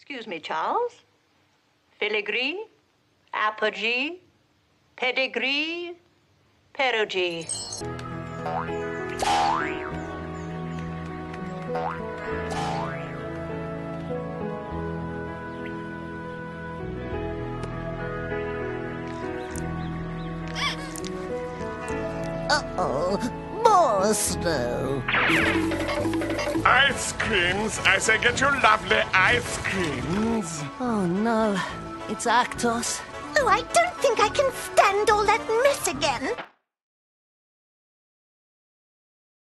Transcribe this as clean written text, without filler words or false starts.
Excuse me, Charles. Filigree, apogee, pedigree, perigee. Uh-oh, more snow. Ice creams! I say get your lovely ice creams! Oh no, it's Actos. Oh, I don't think I can stand all that mess again.